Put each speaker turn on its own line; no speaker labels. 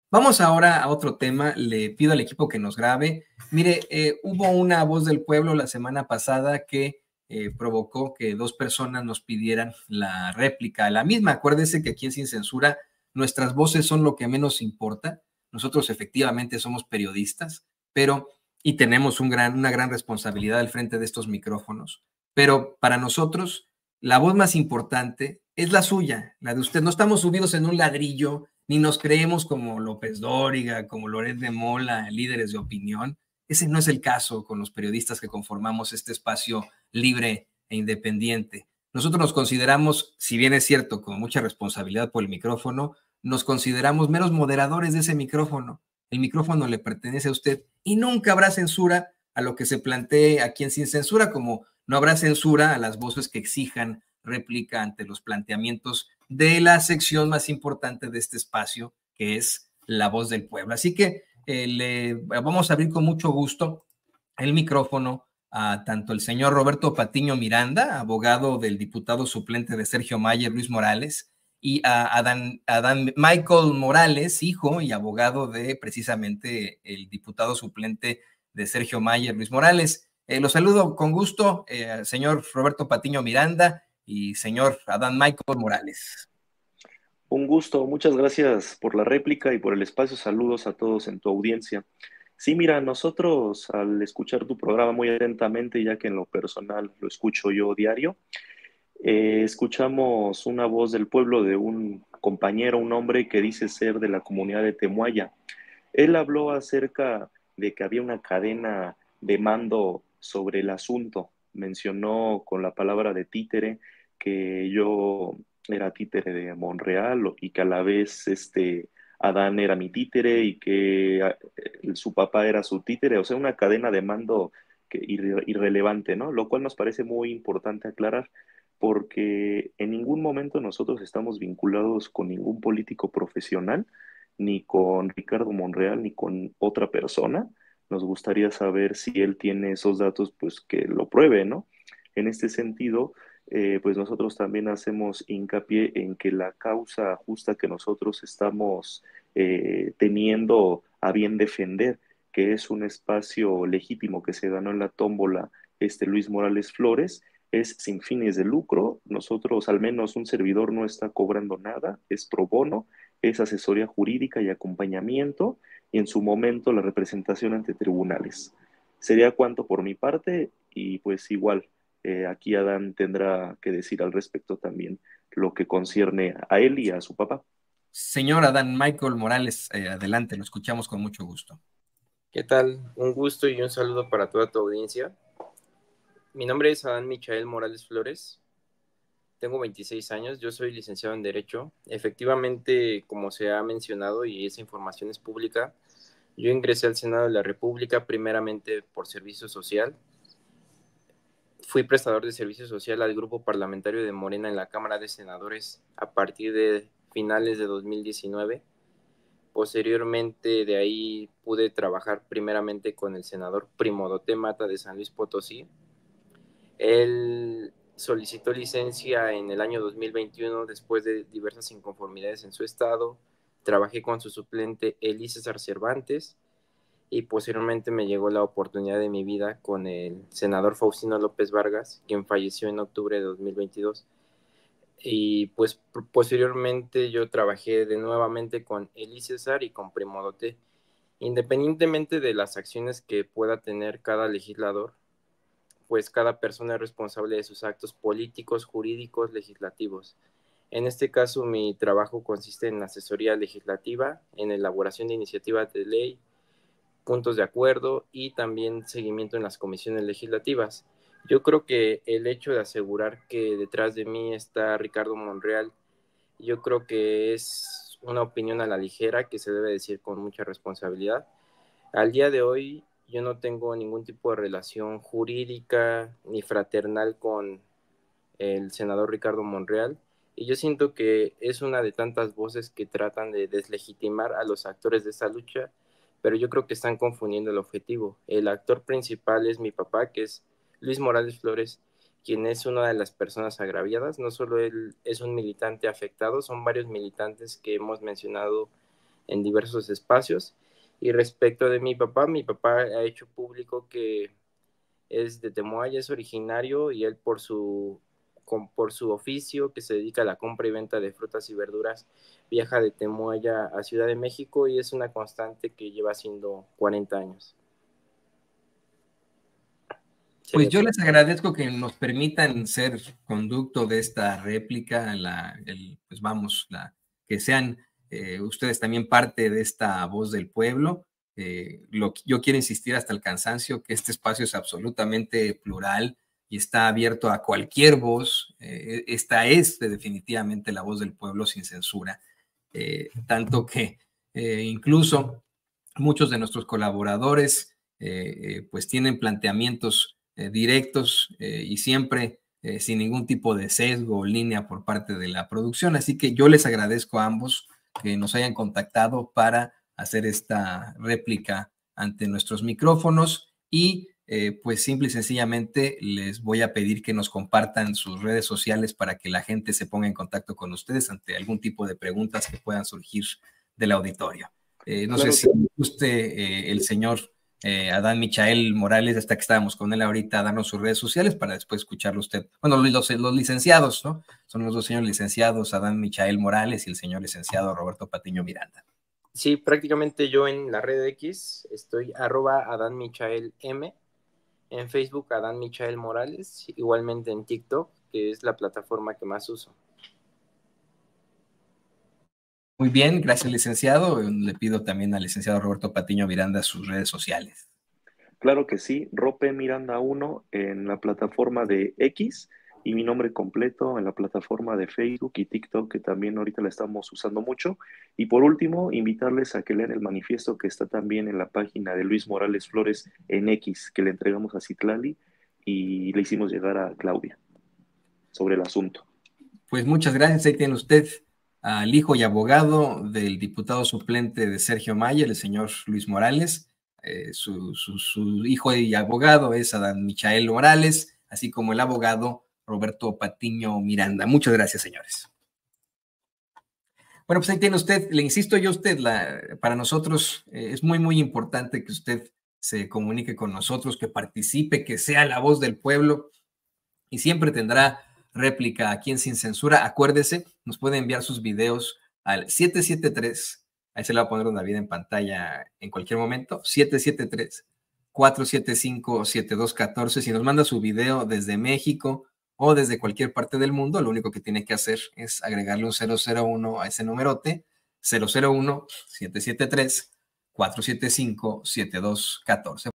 Vamos ahora a otro tema. Le pido al equipo que nos grabe. Mire, hubo una voz del pueblo la semana pasada que provocó que dos personas nos pidieran la réplica. La misma, acuérdese que aquí en Sin Censura nuestras voces son lo que menos importa. Nosotros efectivamente somos periodistas, pero y tenemos una gran responsabilidad al frente de estos micrófonos. Pero para nosotros, la voz más importante es la suya, la de usted. No estamos subidos en un ladrillo, ni nos creemos como López Dóriga, como Loret de Mola, líderes de opinión. Ese no es el caso con los periodistas que conformamos este espacio libre e independiente. Nosotros nos consideramos, si bien es cierto, con mucha responsabilidad por el micrófono, nos consideramos meros moderadores de ese micrófono. El micrófono le pertenece a usted y nunca habrá censura a lo que se plantee aquí en Sin Censura, como no habrá censura a las voces que exijan réplica ante los planteamientos de la sección más importante de este espacio, que es La Voz del Pueblo. Así que le vamos a abrir con mucho gusto el micrófono a tanto el señor Roberto Patiño Miranda, abogado del diputado suplente de Sergio Mayer, Luis Morales, y a Adán Michael Morales, hijo y abogado de precisamente el diputado suplente de Sergio Mayer, Luis Morales. Los saludo con gusto, señor Roberto Patiño Miranda y señor Adán Michael Morales.
Un gusto, muchas gracias por la réplica y por el espacio. Saludos a todos en tu audiencia. Sí, mira, nosotros al escuchar tu programa muy atentamente, ya que en lo personal lo escucho yo diario, escuchamos una voz del pueblo de un compañero, un hombre que dice ser de la comunidad de Temuaya. Él habló acerca de que había una cadena de mando sobre el asunto. Mencionó con la palabra de títere que yo era títere de Monreal y que a la vez Adán era mi títere y que su papá era su títere, o sea, una cadena de mando irrelevante, ¿no? Lo cual nos parece muy importante aclarar porque en ningún momento nosotros estamos vinculados con ningún político profesional ni con Ricardo Monreal, ni con otra persona. Nos gustaría saber si él tiene esos datos, pues que lo pruebe, ¿no? En este sentido, pues nosotros también hacemos hincapié en que la causa justa que nosotros estamos teniendo a bien defender, que es un espacio legítimo que se ganó en la tómbola Luis Morales Flores, es sin fines de lucro. Nosotros, al menos un servidor, no está cobrando nada, es pro bono, es asesoría jurídica y acompañamiento, y en su momento la representación ante tribunales. Sería cuanto por mi parte, y pues igual, aquí Adán tendrá que decir al respecto también lo que concierne a él y a su papá.
Señor Adán Michael Morales, adelante, lo escuchamos con mucho gusto.
¿Qué tal? Un gusto y un saludo para toda tu audiencia. Mi nombre es Adán Michael Morales Flores. Tengo 26 años, yo soy licenciado en Derecho. Efectivamente, como se ha mencionado y esa información es pública, yo ingresé al Senado de la República primeramente por servicio social. Fui prestador de servicio social al grupo parlamentario de Morena en la Cámara de Senadores a partir de finales de 2019. Posteriormente de ahí pude trabajar primeramente con el senador Primodoté Mata de San Luis Potosí. Él solicitó licencia en el año 2021 después de diversas inconformidades en su estado. Trabajé con su suplente Elí César Cervantes y posteriormente me llegó la oportunidad de mi vida con el senador Faustino López Vargas, quien falleció en octubre de 2022. Y pues posteriormente yo trabajé de nuevamente con Elí César y con Primodoté. Independientemente de las acciones que pueda tener cada legislador, pues cada persona es responsable de sus actos políticos, jurídicos, legislativos. En este caso, mi trabajo consiste en asesoría legislativa, en elaboración de iniciativas de ley, puntos de acuerdo y también seguimiento en las comisiones legislativas. Yo creo que el hecho de asegurar que detrás de mí está Ricardo Monreal, yo creo que es una opinión a la ligera que se debe decir con mucha responsabilidad. Al día de hoy yo no tengo ningún tipo de relación jurídica ni fraternal con el senador Ricardo Monreal, y yo siento que es una de tantas voces que tratan de deslegitimar a los actores de esta lucha, pero yo creo que están confundiendo el objetivo. El actor principal es mi papá, que es Luis Morales Flores, quien es una de las personas agraviadas. No solo él es un militante afectado, son varios militantes que hemos mencionado en diversos espacios. Y respecto de mi papá ha hecho público que es de Temoaya, es originario, y él por su oficio, que se dedica a la compra y venta de frutas y verduras, viaja de Temoaya a Ciudad de México, y es una constante que lleva haciendo 40 años.
Pues yo les agradezco que nos permitan ser conducto de esta réplica, pues vamos, que sean ustedes también parte de esta voz del pueblo. Yo quiero insistir hasta el cansancio que este espacio es absolutamente plural y está abierto a cualquier voz. Esta es definitivamente la voz del pueblo sin censura. Tanto que incluso muchos de nuestros colaboradores pues tienen planteamientos directos y siempre sin ningún tipo de sesgo o línea por parte de la producción. Así que yo les agradezco a ambos que nos hayan contactado para hacer esta réplica ante nuestros micrófonos y pues simple y sencillamente les voy a pedir que nos compartan sus redes sociales para que la gente se ponga en contacto con ustedes ante algún tipo de preguntas que puedan surgir del auditorio. No sé si guste el señor Adán Michael Morales, hasta que estábamos con él ahorita, darnos sus redes sociales para después escucharlo usted. Bueno, los licenciados, ¿no? Son los dos señores licenciados, Adán Michael Morales y el señor licenciado Roberto Patiño Miranda.
Sí, prácticamente yo en la red X estoy @AdánMichaelM, en Facebook Adán Michael Morales, igualmente en TikTok, que es la plataforma que más uso.
Muy bien, gracias, licenciado. Le pido también al licenciado Roberto Patiño Miranda sus redes sociales.
Claro que sí, Rope Miranda 1 en la plataforma de X y mi nombre completo en la plataforma de Facebook y TikTok, que también ahorita la estamos usando mucho. Y por último, invitarles a que lean el manifiesto que está también en la página de Luis Morales Flores en X, que le entregamos a Citlali y le hicimos llegar a Claudia sobre el asunto.
Pues muchas gracias. Ahí tiene usted al hijo y abogado del diputado suplente de Sergio Mayer, el señor Luis Morales. Su hijo y abogado es Adán Michael Morales, así como el abogado Roberto Patiño Miranda. Muchas gracias, señores. Bueno, pues ahí tiene usted, le insisto yo a usted, para nosotros es muy, muy importante que usted se comunique con nosotros, que participe, que sea la voz del pueblo y siempre tendrá réplica aquí en Sin Censura. Acuérdese, nos puede enviar sus videos al 773, ahí se le va a poner David en pantalla en cualquier momento, 773-475-7214. Si nos manda su video desde México o desde cualquier parte del mundo, lo único que tiene que hacer es agregarle un 001 a ese numerote, 001-773-475-7214.